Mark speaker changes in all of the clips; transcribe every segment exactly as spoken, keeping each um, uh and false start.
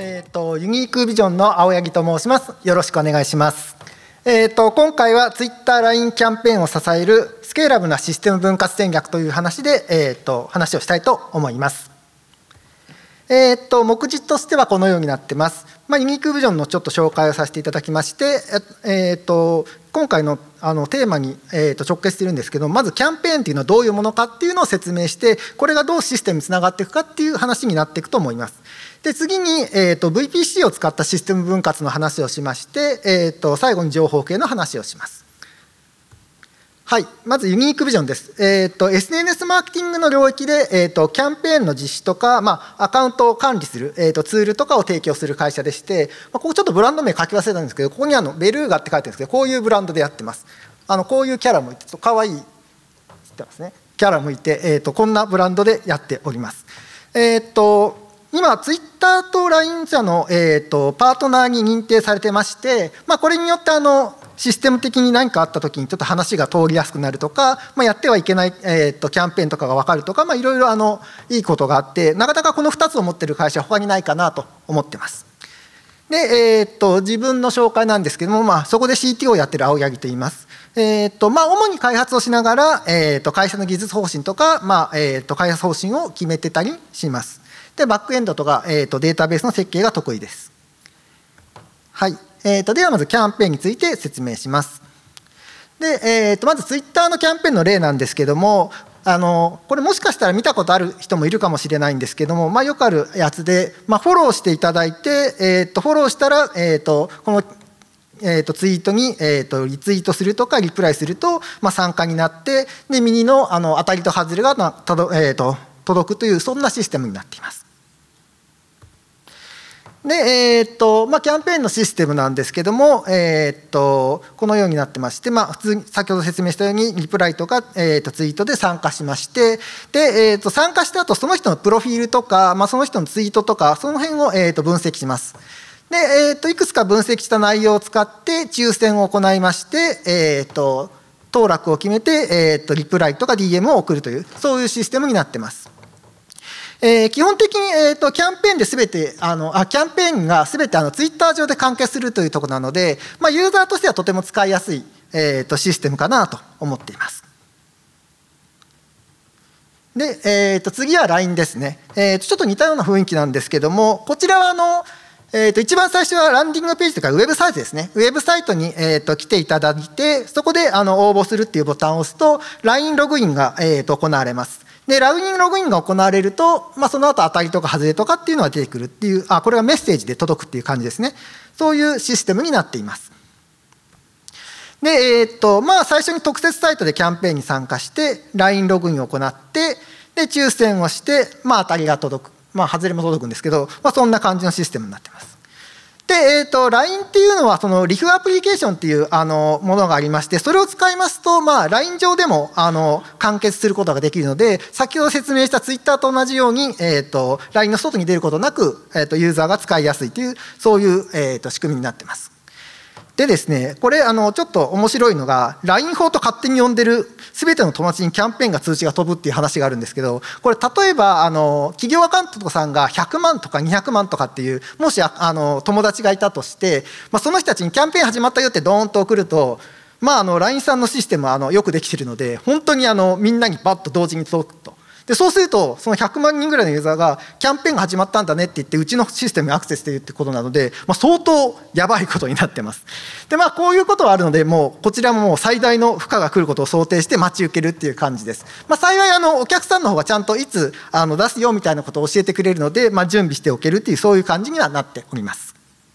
Speaker 1: えーと、ユニークビジョンの青柳と申します。よろしくお願いします。えーと、今回は Twitter、ライン キャンペーンを支えるスケーラブルなシステム分割戦略という話で、えーと、話をしたいと思います。えーと、目次としてはこのようになってます。まあ、ユニークビジョンのちょっと紹介をさせていただきまして、えーと、今回のあのテーマに、えーと直結しているんですけど、まずキャンペーンというのはどういうものかっていうのを説明して、これがどうシステムにつながっていくかっていう話になっていくと思います。で次に、えーと ブイピーシー を使ったシステム分割の話をしまして、えーと最後に情報系の話をします。はい、まずユニークビジョンです。えーと、エスエヌエス マーケティングの領域で、えーと、キャンペーンの実施とか、まあ、アカウントを管理する、えーと、ツールとかを提供する会社でして、まあ、ここちょっとブランド名書き忘れたんですけど、ここにあのベルーガって書いてるんですけど、こういうブランドでやってます。あのこういうキャラもいて、かわいい、知ってますね。キャラもいて、えーと、こんなブランドでやっております。えーと今、ツイッターと ライン 社の、えーとパートナーに認定されてまして、まあ、これによってあのシステム的に何かあったときにちょっと話が通りやすくなるとか、まあ、やってはいけない、えーとキャンペーンとかが分かるとか、まあ、いろいろあのいいことがあって、なかなかこのふたつを持っている会社は他にないかなと思ってます。で、えーと自分の紹介なんですけども、まあ、そこで シーティーオー をやっている青柳と言います。えーとまあ、主に開発をしながら、えーと会社の技術方針とか、まあえーと開発方針を決めてたりします。で、バックエンドとか、えーとデータベースの設計が得意です。はい。えーとではまずキャンペーンについて説明します。で、えーとまずツイッターのキャンペーンの例なんですけども、あのこれもしかしたら見たことある人もいるかもしれないんですけども、まあ、よくあるやつで、まあ、フォローしていただいて、えーとフォローしたら、えーとこのえーとツイートに、えーとリツイートするとかリプライすると、まあ、参加になって、で右の、あの当たりと外れが、まあとどえーと届くという、そんなシステムになっています。で、えーとまあ、キャンペーンのシステムなんですけども、えーとこのようになってまして、まあ、普通に先ほど説明したようにリプライとか、えーとツイートで参加しまして、で、えーと参加した後その人のプロフィールとか、まあ、その人のツイートとかその辺を、えーと分析します。で、えーといくつか分析した内容を使って抽選を行いまして、えーと当落を決めて、えーとリプライとか ディーエム を送るという、そういうシステムになってます。えー、基本的に、えーとキャンペーンで全てあのあキャンペーンが全てあのツイッター上で完結するというところなので、まあ、ユーザーとしてはとても使いやすい、えーとシステムかなと思っています。で、えーと次は ライン ですね。えーとちょっと似たような雰囲気なんですけども、こちらはあのえーと一番最初はランディングページというかウェブサイトですね。ウェブサイトに、えーと来ていただいて、そこであの応募するっていうボタンを押すと ライン ログインが、えーと行われます。で、ライン ログインが行われると、まあ、その後当たりとか外れとかっていうのが出てくるっていう、あ、これがメッセージで届くっていう感じですね。そういうシステムになっています。で、えーとまあ、最初に特設サイトでキャンペーンに参加して、ライン ログインを行って、で、抽選をして、まあ、当たりが届く。まあ、外れも届くんですけど、まあ、そんな感じのシステムになっています。で、えーと、ライン っていうのは、そのリフアプリケーションっていうあのものがありまして、それを使いますと、まあ、ライン 上でもあの完結することができるので、先ほど説明した Twitter と同じように、えーと、ライン の外に出ることなく、えーと、ユーザーが使いやすいという、そういう、えーと、仕組みになっています。でですね、これあのちょっと面白いのが、ライン 法と勝手に呼んでる全ての友達にキャンペーンが通知が飛ぶっていう話があるんですけど、これ例えばあの企業アカウントさんがひゃくまんとかにひゃくまんとかっていう、もしあの友達がいたとして、まあ、その人たちにキャンペーン始まったよってドーンと送ると、まあ、あの ライン さんのシステムはあのよくできているので、本当にあのみんなにバッと同時に届くと。でそうすると、そのひゃくまんにんぐらいのユーザーが、キャンペーンが始まったんだねって言って、うちのシステムにアクセスしているってことなので、まあ、相当やばいことになってます。で、まあ、こういうことはあるので、もうこちらももう最大の負荷が来ることを想定して待ち受けるっていう感じです。まあ、幸いあのお客さんの方がちゃんといつあの出すよみたいなことを教えてくれるので、まあ、準備しておけるっていう、そういう感じにはなっております。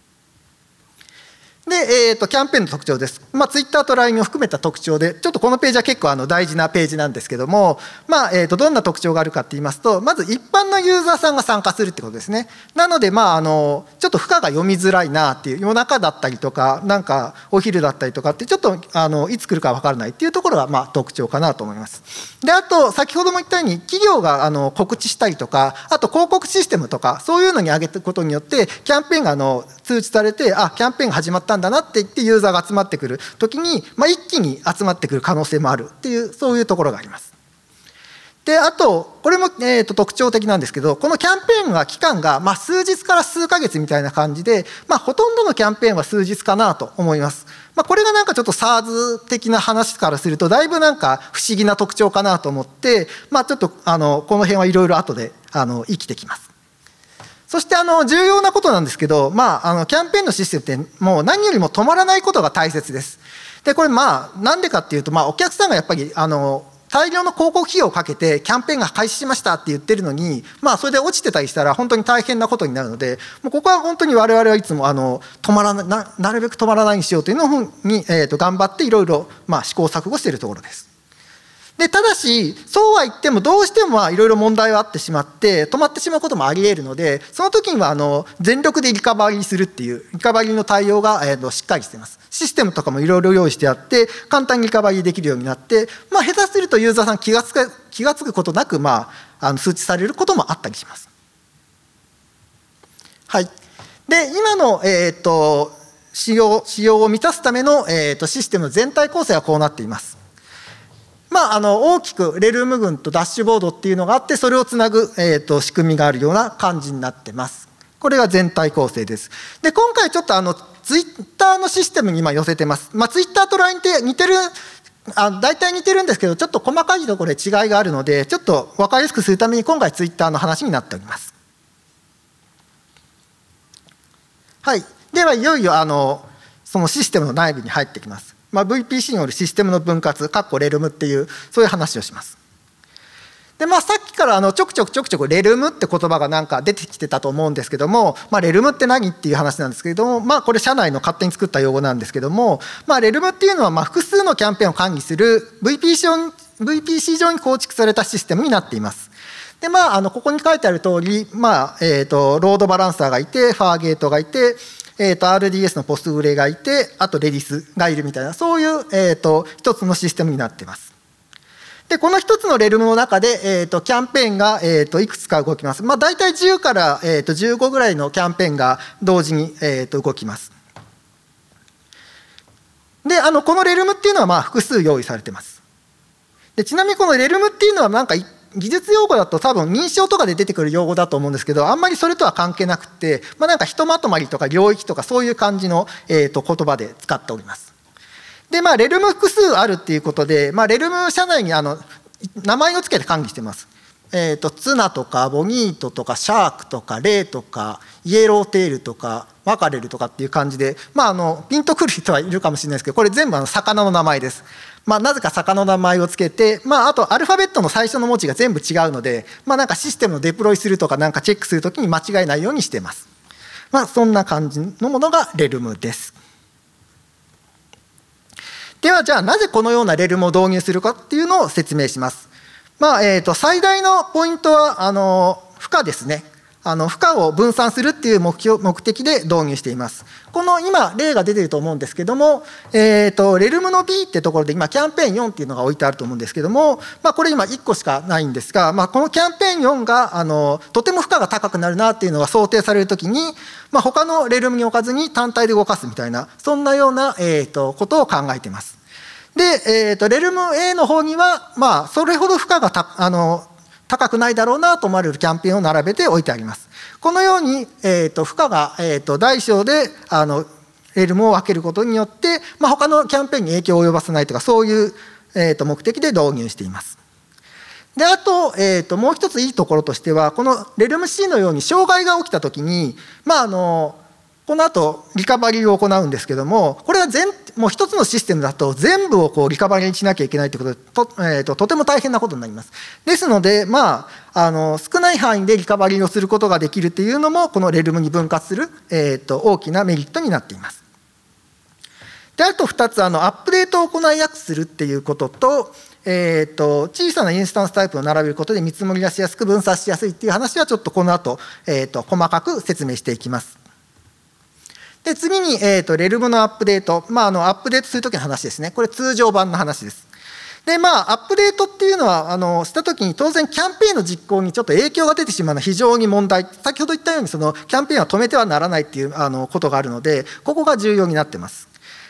Speaker 1: で、えーと、キャンペーンの特徴です。まあ、ツイッターと ライン を含めた特徴で、ちょっとこのページは結構あの大事なページなんですけども、まあ、えーと、どんな特徴があるかって言いますと、まず一般のユーザーさんが参加するってことですね。なので、まあ、あの、ちょっと負荷が読みづらいなっていう、夜中だったりとか、なんかお昼だったりとかって、ちょっとあのいつ来るか分からないっていうところが、まあ、特徴かなと思います。で、あと、先ほども言ったように、企業があの告知したりとか、あと広告システムとか、そういうのに上げていくことによって、キャンペーンがあの通知されて、あ、キャンペーンが始まったんだなって言って、ユーザーが集まってくるときに、まあ、一気に集まってくる可能性もあるっていう、そういうところがあります。 であとこれも、えー、と特徴的なんですけど、このキャンペーンは期間が、まあ、数日から数ヶ月みたいな感じで、まあ、ほとんどのキャンペーンは数日かなと思います。まあ、これがなんかちょっと SARS 的な話からするとだいぶなんか不思議な特徴かなと思って、まあ、ちょっとあのこの辺はいろいろ後であの生きてきます。そしてあの重要なことなんですけど、まあ、あのキャンペーンのシステムってもう何よりも止まらないことが大切です。でこれまあなんでかっていうと、まあ、お客さんがやっぱりあの大量の広告費用をかけてキャンペーンが開始しましたって言ってるのに、まあ、それで落ちてたりしたら本当に大変なことになるので、もうここは本当に我々はいつもあの止まらな な, なるべく止まらないようにしようというのに、えー、と頑張っていろいろ試行錯誤しているところです。でただしそうは言ってもどうしてもいろいろ問題はあってしまって止まってしまうこともありえるので、その時にはあの全力でリカバリーするっていうリカバリーの対応が、えー、としっかりしています。システムとかもいろいろ用意してあって簡単にリカバリーできるようになって、まあ、下手するとユーザーさん気がつく気がつくことなく、まあ、あの通知されることもあったりします。はい、で今の、えー、と仕様仕様を満たすための、えー、とシステムの全体構成はこうなっています。まあ、あの大きくレルム群とダッシュボードっていうのがあって、それをつなぐ、えー、と仕組みがあるような感じになってます。これが全体構成です。で今回ちょっとあのツイッターのシステムに今寄せてます。まあ、ツイッターと ライン って似てるあ大体似てるんですけど、ちょっと細かいところで違いがあるのでちょっと分かりやすくするために今回ツイッターの話になっております。はい、ではいよいよあのそのシステムの内部に入ってきます。まあ、ブイピーシー によるシステムの分割かっこレルムっていうそういう話をします。でまあ、さっきからあのちょくちょくちょくちょくレルムって言葉がなんか出てきてたと思うんですけども、まあ、レルムって何っていう話なんですけれども、まあ、これ社内の勝手に作った用語なんですけども、まあ、レルムっていうのはまあ複数のキャンペーンを管理する ブイピーシー ブイピーシー 上に構築されたシステムになっています。でまあ、あのここに書いてある通り、まあえーと、ロードバランサーがいてファーゲートがいて、えー、と アールディーエス のポスグレがいて、あとレディスがいるみたいな、そういう、えー、と一つのシステムになっています。でこの一つのレルムの中で、えー、とキャンペーンが、えー、といくつか動きます。まあ、大体じゅうから、えー、とじゅうごぐらいのキャンペーンが同時に、えー、と動きます。であのこのレルムっていうのはまあ複数用意されています。でちなみにこのレルムっていうのはなんか技術用語だと多分認証とかで出てくる用語だと思うんですけど、あんまりそれとは関係なくて、まあ、なんかひとまとまりとか領域とかそういう感じの、えー、と言葉で使っております。でまあレルム複数あるっていうことで、まあ、レルム社内にあの名前を付けて管理しています。えー、とツナとかボニートとかシャークとかレイとかイエローテールとかマカレルとかっていう感じで、まあ、あのピンとくる人はいるかもしれないですけど、これ全部あの魚の名前です。まあ、なぜか魚の名前を付けて、まあ、あとアルファベットの最初の文字が全部違うので、まあ、なんかシステムのデプロイするとかなんかチェックするときに間違えないようにしています。まあ、そんな感じのものがレルムです。ではじゃあなぜこのようなレルムを導入するかっていうのを説明します。まあえー、と最大のポイントはあの負荷ですね。あの負荷を分散するっていう目標目的で導入しています。この今例が出てると思うんですけども、えー、とレルムの B ってところで今キャンペーンよんっていうのが置いてあると思うんですけども、まあ、これ今いっこしかないんですが、まあ、このキャンペーンよんがあのとても負荷が高くなるなっていうのが想定されるときに、まあ、他のレルムに置かずに単体で動かすみたいなそんなような、えー、とことを考えています。で、えー、とレルム A の方には、まあ、それほど負荷がたあの高くないだろうなと思われるキャンペーンを並べて置いてあります。このように、えー、と負荷が、えー、と大小であのレルムを分けることによって、まあ、他のキャンペーンに影響を及ばさないとかそういう、えー、と目的で導入しています。であと、えー、ともう一ついいところとしては、このレルム C のように障害が起きたときに、まああのこの後リカバリーを行うんですけども、これは全もう一つのシステムだと全部をこうリカバリーにしなきゃいけないということで と,、えー、ととても大変なことになります。ですので、まあ、あの少ない範囲でリカバリーをすることができるというのもこのレルムに分割する、えー、と大きなメリットになっています。であとふたつ、あのアップデートを行いやすくするっていうことと、えー、と小さなインスタンスタイプを並べることで見積もりがしやすく分散しやすいっていう話はちょっとこの後、えー、と細かく説明していきます。で次に、えー、とレルムのアップデート、まあ、あのアップデートするときの話ですね。これ通常版の話です。でまあアップデートっていうのはあのしたときに当然キャンペーンの実行にちょっと影響が出てしまうのは非常に問題、先ほど言ったようにそのキャンペーンは止めてはならないっていうあのことがあるので、ここが重要になってます。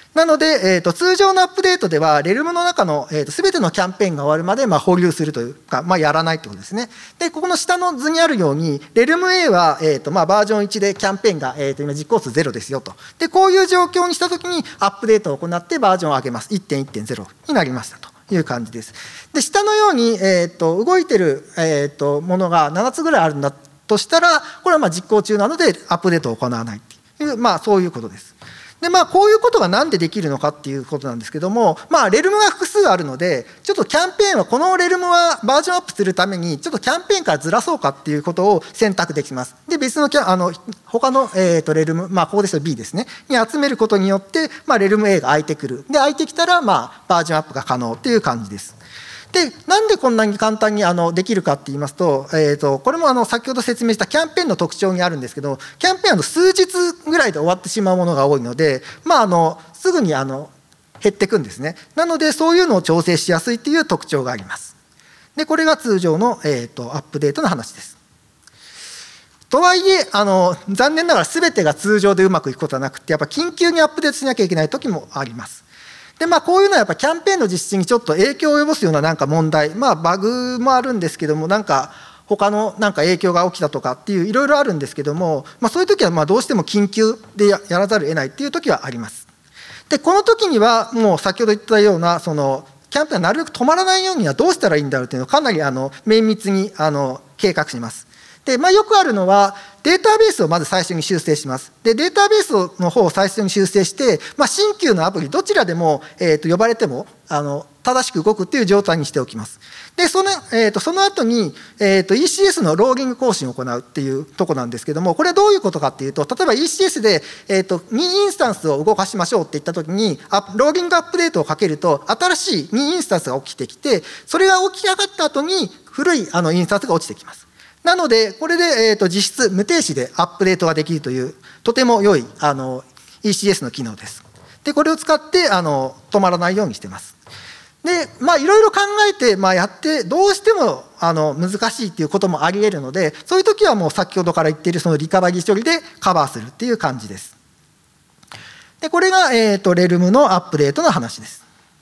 Speaker 1: なので、えー、と通常のアップデートでは、レルムの中の、えー、と全てのキャンペーンが終わるまで、まあ、保留するというか、まあ、やらないということですね。で、ここの下の図にあるように、レルム A は、えーとまあ、バージョンいちでキャンペーンが、えー、と今実行数ゼロですよと。で、こういう状況にしたときに、アップデートを行ってバージョンを上げます。いってんいってんゼロ になりましたという感じです。で、下のように、えー、と動いてる、えー、とものがななつぐらいあるんだとしたら、これはまあ実行中なので、アップデートを行わないという、まあ、そういうことです。で、まあ、こういうことがなんでできるのかっていうことなんですけども、まあ、レルムが複数あるので、ちょっとキャンペーンは、このレルムはバージョンアップするために、ちょっとキャンペーンからずらそうかっていうことを選択できます。で、別のキャ、あの、他の、えーと、レルム、まあ、ここですと ビー ですね、に集めることによって、まあ、レルム A が空いてくる。で、空いてきたら、まあ、バージョンアップが可能っていう感じです。で、なんでこんなに簡単にあのできるかって言いますと、えー、とこれもあの先ほど説明したキャンペーンの特徴にあるんですけど、キャンペーンは数日ぐらいで終わってしまうものが多いので、まあ、あのすぐにあの減っていくんですね。なので、そういうのを調整しやすいという特徴があります。で、これが通常の、えー、とアップデートの話です。とはいえ、あの残念ながら全てが通常でうまくいくことはなくて、やっぱ緊急にアップデートしなきゃいけない時もあります。で、まあ、こういうのはやっぱキャンペーンの実施にちょっと影響を及ぼすようななんか問題、まあ、バグもあるんですけども、なんか他のなんか影響が起きたとかっていういろいろあるんですけども、まあ、そういう時はまあどうしても緊急でやらざるを得ないっていう時はあります。で、この時にはもう先ほど言ったようなそのキャンペーンがなるべく止まらないようにはどうしたらいいんだろうというのをかなりあの綿密にあの計画します。で、まあ、よくあるのは、データベースをまず最初に修正します。で、データベースの方を最初に修正して、まあ、新旧のアプリ、どちらでも、えー、と呼ばれてもあの正しく動くっていう状態にしておきます。で、その、えー、とその後に、えー、と イーシーエス のローリング更新を行うっていうところなんですけども、これはどういうことかっていうと、例えば イーシーエス で、えー、とにインスタンスを動かしましょうって言ったときに、ローリングアップデートをかけると、新しいにインスタンスが起きてきて、それが起き上がった後に、古いあのインスタンスが落ちてきます。なので、これで、えー、と実質無停止でアップデートができるという、とても良いあの イーシーエス の機能です。で、これを使ってあの止まらないようにしてます。で、まあ、いろいろ考えて、まあ、やって、どうしてもあの難しいっていうこともあり得るので、そういう時はもう先ほどから言っているそのリカバリー処理でカバーするっていう感じです。で、これが、えー、とレルムのアップデートの話です。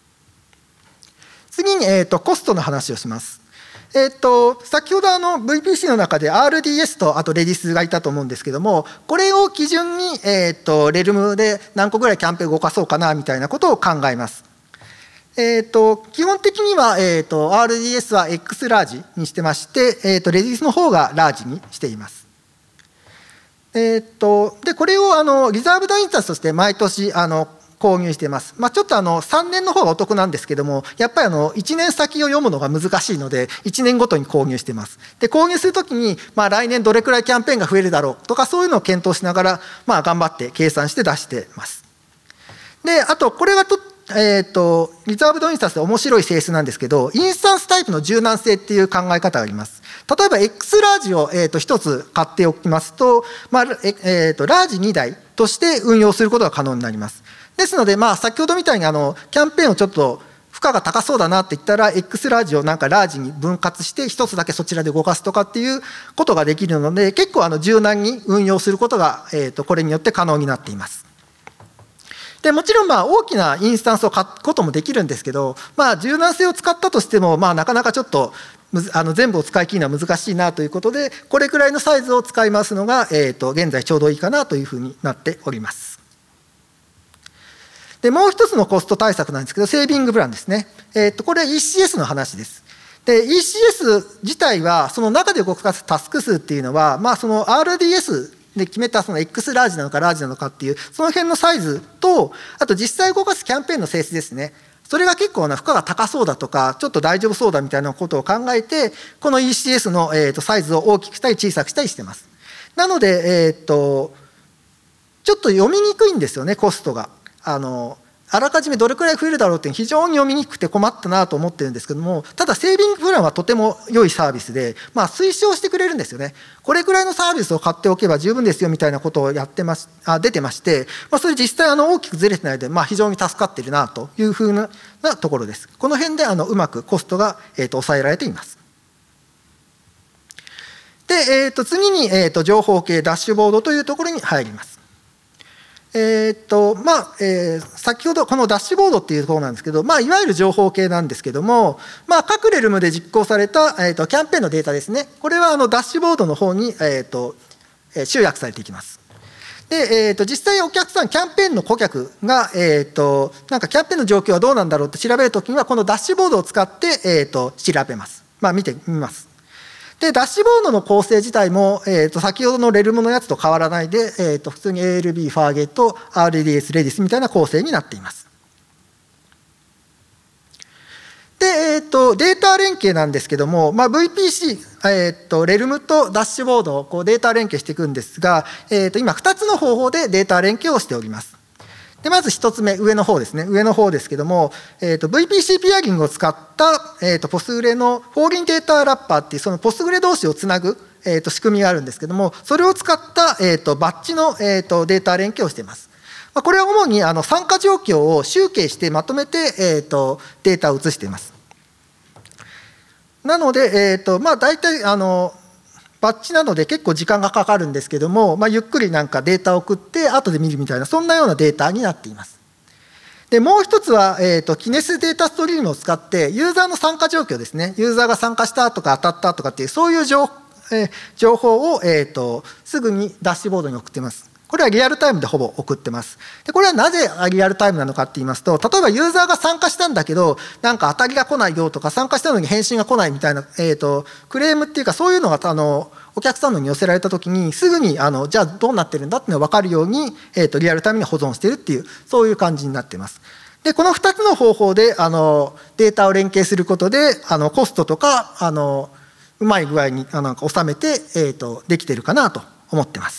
Speaker 1: 次に、えー、とコストの話をします。えっと、先ほどあの ブイピーシー の中で アールディーエス とあとレディスがいたと思うんですけども、これを基準に、えっと、レルムで何個ぐらいキャンペーンを動かそうかなみたいなことを考えます。えっと、基本的には、えっと、アールディーエス は X ラージにしてまして、えっと、レディスの方がラージにしています。えっと、で、これをあのリザーブドインスタンスとして毎年あの購入しています。まあ、ちょっとあのさんねんの方がお得なんですけども、やっぱりあのいちねん先を読むのが難しいので、いちねんごとに購入しています。で、購入するときに、まあ、来年どれくらいキャンペーンが増えるだろうとか、そういうのを検討しながら、まあ、頑張って計算して出しています。で、あと、これがと、えっと、リザーブドインスタンスで面白い性質なんですけど、インスタンスタイプの柔軟性っていう考え方があります。例えば X ラージを、えー、とひとつ買っておきますと、まあええー、とラージにだいとして運用することが可能になります。ですので、まあ、先ほどみたいにあのキャンペーンをちょっと負荷が高そうだなって言ったら、X ラージをなんかラージに分割してひとつだけそちらで動かすとかっていうことができるので、結構あの柔軟に運用することが、えー、とこれによって可能になっています。でもちろんまあ大きなインスタンスを買うこともできるんですけど、まあ、柔軟性を使ったとしても、まあ、なかなかちょっとあの全部を使い切るのは難しいなということで、これくらいのサイズを使い回すのが、えー、と現在ちょうどいいかなというふうになっております。で、もう一つのコスト対策なんですけど、セービングプランですね。えー、とこれは イーシーエス の話です。で、イーシーエス 自体は、その中で動かすタスク数っていうのは、まあ、その アールディーエスで決めたその X ラージなのかラージなのかっていう、その辺のサイズと、あと実際動かすキャンペーンの性質ですね。それが結構な負荷が高そうだとか、ちょっと大丈夫そうだみたいなことを考えて、この イーシーエス の、えー、とサイズを大きくしたり小さくしたりしてます。なので、えー、とちょっと読みにくいんですよね、コストが。あのあらかじめどれくらい増えるだろうって非常に読みにくくて困ったなと思ってるんですけども、ただセービングプランはとても良いサービスで、まあ、推奨してくれるんですよね。これくらいのサービスを買っておけば十分ですよみたいなことをやってますあ出てまして、まあ、それ実際あの大きくずれてないので、まあ、非常に助かっているなというふうなところです。この辺であのうまくコストが、えー、と抑えられています。で、えー、と次に、えー、と情報系ダッシュボードというところに入ります。 えーっとまあえー、先ほどこのダッシュボードっていうところなんですけど、まあ、いわゆる情報系なんですけども、まあ、各レルムで実行された、えーっとキャンペーンのデータですね、これはあのダッシュボードの方に、えーっと集約されていきます。で、えー、と実際お客さん、キャンペーンの顧客が、えー、となんかキャンペーンの状況はどうなんだろうって調べるときには、このダッシュボードを使って、えー、と調べます。まあ、見てみます。で、ダッシュボードの構成自体も、えー、と先ほどのレルムのやつと変わらないで、えー、と普通に エーエルビー、ファーゲット、アールディーエス、レディスみたいな構成になっています。で、えー、とデータ連携なんですけども、まあ、ブイピーシー、えー、とレルムとダッシュボードをこうデータ連携していくんですが、えー、と今ふたつの方法でデータ連携をしております。でまずひとつめ、上の方ですね、上の方ですけども、えー、と ブイピーシー ピアリングを使った、えー、とポスグレのフォーリンデータラッパーっていうそのポスグレ同士をつなぐ、えー、と仕組みがあるんですけども、それを使った、えー、とバッチの、えー、とデータ連携をしています。これは主にあの参加状況を集計してまとめて、えー、とデータを移しています。なので、えーとまあ、大体あのバッチなので結構時間がかかるんですけども、まあ、ゆっくりなんかデータを送って後で見るみたいな、そんなようなデータになっています。でもう一つは、えーと、キネスデータストリームを使ってユーザーの参加状況ですね、ユーザーが参加したとか当たったとかっていうそういう情,、えー、情報を、えーと、すぐにダッシュボードに送っています。これはリアルタイムでほぼ送ってます。でこれはなぜリアルタイムなのかって言いますと、例えばユーザーが参加したんだけど、なんか当たりが来ないよとか、参加したのに返信が来ないみたいな、えーと、クレームっていうか、そういうのがあのお客さんのに寄せられたときに、すぐにあのじゃあどうなってるんだっていうのが分かるように、えーと、リアルタイムに保存しているっていう、そういう感じになっています。でこのふたつの方法であのデータを連携することで、あのコストとかあのうまい具合にあの収めて、えーと、できているかなと思ってます。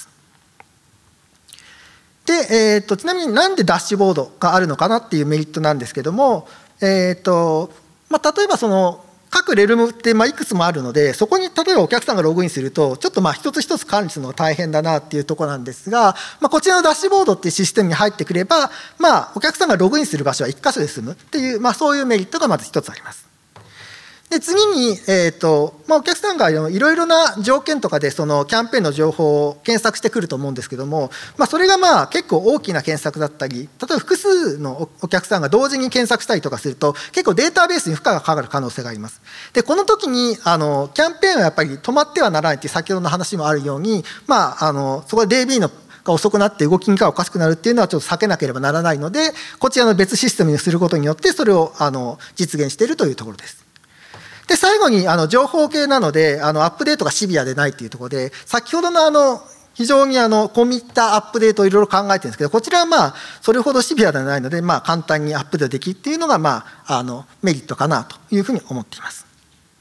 Speaker 1: で、えー、とちなみになんでダッシュボードがあるのかなっていうメリットなんですけども、えーとまあ、例えばその各レルムってまあいくつもあるので、そこに例えばお客さんがログインすると、ちょっとまあ一つ一つ管理するのが大変だなっていうところなんですが、まあ、こちらのダッシュボードっていうシステムに入ってくれば、まあ、お客さんがログインする場所はいっ箇所で済むっていう、まあ、そういうメリットがまず一つあります。で次に、えーとまあ、お客さんがいろいろな条件とかでそのキャンペーンの情報を検索してくると思うんですけども、まあ、それがまあ結構大きな検索だったり、例えば複数のお客さんが同時に検索したりとかすると、結構データベースに負荷がかかる可能性があります。でこの時にあのキャンペーンはやっぱり止まってはならないっていう先ほどの話もあるように、まあ、あのそこで ディービー のが遅くなって動きがおかしくなるっていうのはちょっと避けなければならないので、こちらの別システムにすることによってそれをあの実現しているというところです。で最後にあの情報系なので、あのアップデートがシビアでないというところで、先ほどのあの非常にあのコミッターアップデートをいろいろ考えてるんですけど、こちらはまあそれほどシビアではないので、まあ簡単にアップデートできるっていうのがまああのメリットかなというふうに思っています。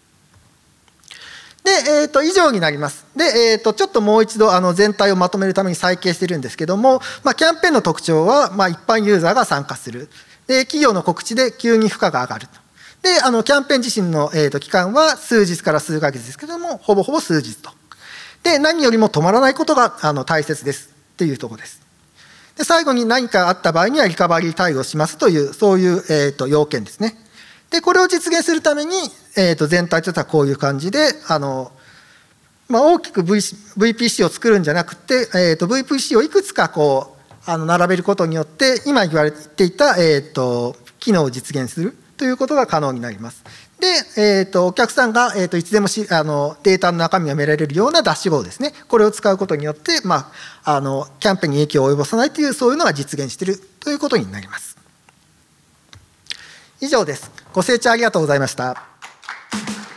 Speaker 1: で、えー、と以上になります。で、えー、とちょっともう一度あの全体をまとめるために再掲してるんですけども、まあ、キャンペーンの特徴は、まあ、一般ユーザーが参加する。で、企業の告知で急に負荷が上がると。で、あのキャンペーン自身の、えー、と期間は数日から数ヶ月ですけども、ほぼほぼ数日と。で、何よりも止まらないことがあの大切ですっていうところです。で、最後に何かあった場合にはリカバリー対応しますという、そういう、えー、と要件ですね。で、これを実現するために、えー、と全体としてはこういう感じで、あのまあ、大きく v、ブイピーシー を作るんじゃなくて、えー、と ブイピーシー をいくつかこうあの並べることによって、今言われていた、えー、と機能を実現するということが可能になります。で、えー、とお客さんが、えー、といつでもしあのデータの中身が見られるようなダッシュボードですね、これを使うことによって、まあ、あのキャンペーンに影響を及ぼさないという、そういうのが実現しているということになります。以上です。ご清聴ありがとうございました。